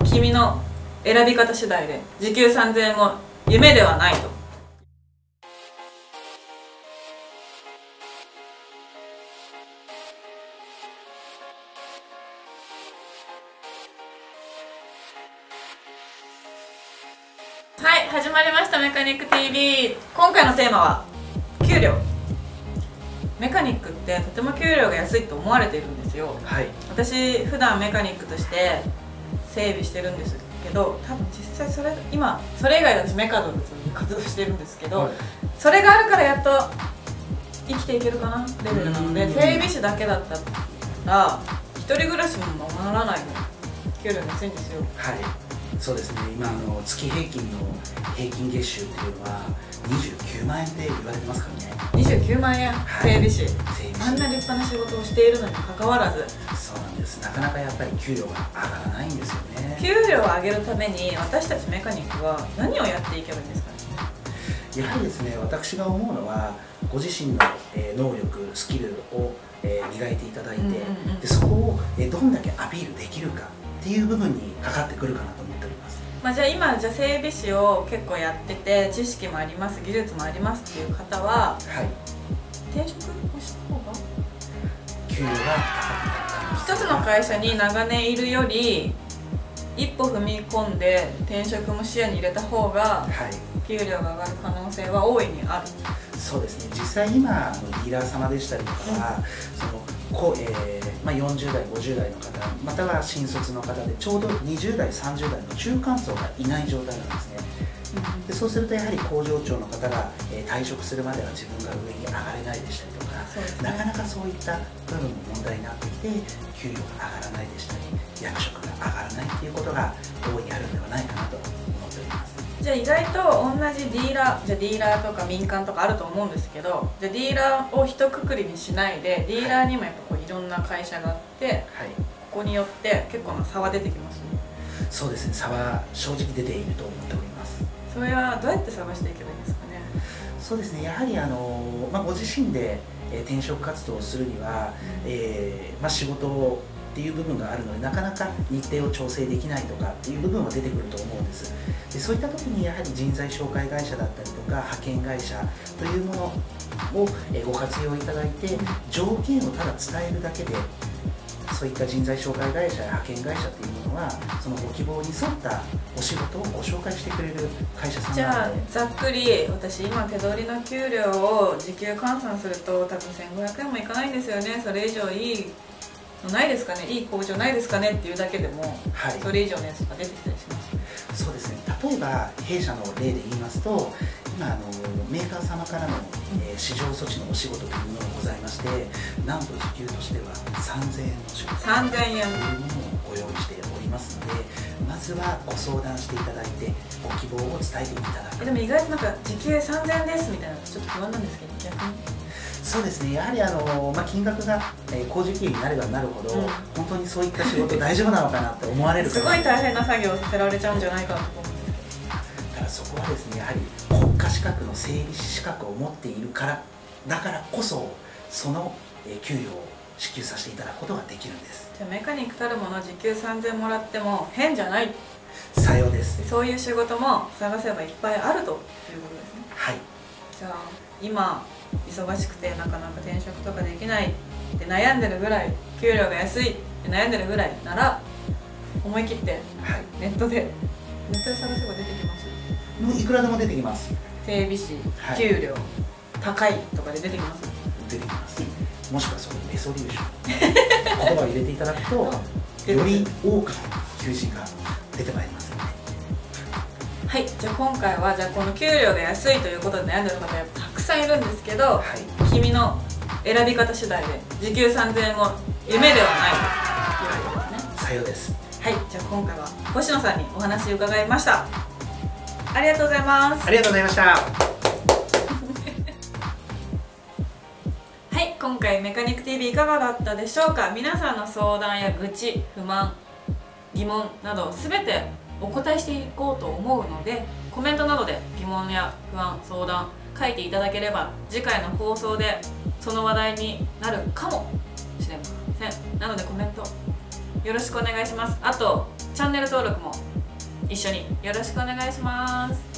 君の選び方次第で時給3000円も夢ではないと。はい、始まりましたメカニック TV。 今回のテーマは給料。メカニックってとても給料が安いと思われているんですよ。 はい、 私普段メカニックとして整備してるんですけど、多分実際それ以外私メカドルという活動してるんですけど、はい、それがあるからやっと生きていけるかなレベルなので、整備士だけだったら一人暮らしもままならないの給料が安いんですよ。 はい、そうですね。今月平均の平均月収っていうのは29万円って言われてますからね。 29万円、 はい、 整備士。あんな立派な仕事をしているのにかかわらず。 そうなんです。なかなかやっぱり給料が上がらないんですよね。 給料を上げるために私たちメカニックは何をやっていけばいいんですかね。 やはりですね、私が思うのはご自身の能力スキルを磨いていただいて、でそこをどんだけアピールできるかっていう部分にかかってくるかなと思っております。 じゃあ今整備士を結構やってて知識もあります技術もありますっていう方は、はい、転職をした方が給料が一つの会社に長年いるより一歩踏み込んで転職も視野に入れた方が給料が上がる可能性は大いにある。 そうですね。実際今ディーラー様でしたりとかは、40代50代の方または新卒の方でちょうど20代30代の中間層がいない状態なんですね。でそうするとやはり工場長の方が退職するまでは自分が上に上がれないでしたりとか、なかなかそういった部分も問題になってきて給料が上がらないでしたり役職が上がらないっていうことが大いにあるんではないかなと思っております。 じゃあ意外と同じディーラーとか民間とかあると思うんですけど、じゃあディーラーを一括りにしないでディーラーにもやっぱいろんな会社があって、はい、ここによって結構な差は出てきますね。 そうですね。差は正直出ていると思っております。 それはどうやって探していけばいいんですかね。 そうですね。やはりご自身で転職活動をするには、仕事っていう部分があるのでなかなか日程を調整できないとかっていう部分は出てくると思うんです。でそういった時にやはり人材紹介会社だったりとか派遣会社というものをご活用いただいて条件をただ伝えるだけでそういった人材紹介会社や派遣会社っていうものはそのご希望に沿ったお仕事をご紹介してくれる会社さんなので。 じゃあざっくり私今手取りの給料を時給換算すると多分1500円もいかないんですよね。それ以上いいのないですかね、いい工場ないですかねっていうだけでも、はい、それ以上のやつが出てきたりします。 そうですね。例えば弊社の例で言いますと今メーカー様からの、市場措置のお仕事というものがございまして、なんと時給としては3000円の仕事 3000円というものをご用意しておりますので、まずはご相談していただいてご希望を伝えていただく。 でも意外と時給3000円ですみたいなちょっと不安なんですけど、逆に。 そうですね。やはり金額が高時給になればなるほど、本当にそういった仕事大丈夫なのかなって思われるすごい大変な作業をさせられちゃうんじゃないかなと思うんですけど、 ただそこはですねやはり国家資格の整備士資格を持っているからだからこそその給与を支給させていただくことができるんです。 じゃあメカニックたるもの時給3000円もらっても変じゃない。 さようです。 そういう仕事も探せばいっぱいあるということですね。 はい。 じゃあ今忙しくてなかなか転職とかできないって悩んでるぐらい、給料が安いって悩んでるぐらいなら思い切ってネットで探せば出てきます。 もういくらでも出てきます。 整備士、給料高いとかで出てきます。 出てきます。もしくはそのレソリューション言葉を入れていただくとより多くの求人が出てまいりますよね。 はい、じゃあ今回はこの給料が安いということで悩んでる方がたくさんいるんですけど、はい、君の選び方次第で時給3000円も夢ではないということですね。 さようです。 はい、じゃあ今回は星野さんにお話を伺いました。ありがとうございます。 ありがとうございました。 はい、今回メカニック TV いかがだったでしょうか。皆さんの相談や愚痴、不満、疑問など全てお答えしていこうと思うので、コメントなどで疑問や不安、相談書いていただければ次回の放送でその話題になるかもしれません。なのでコメントよろしくお願いします。あとチャンネル登録も一緒によろしくお願いします。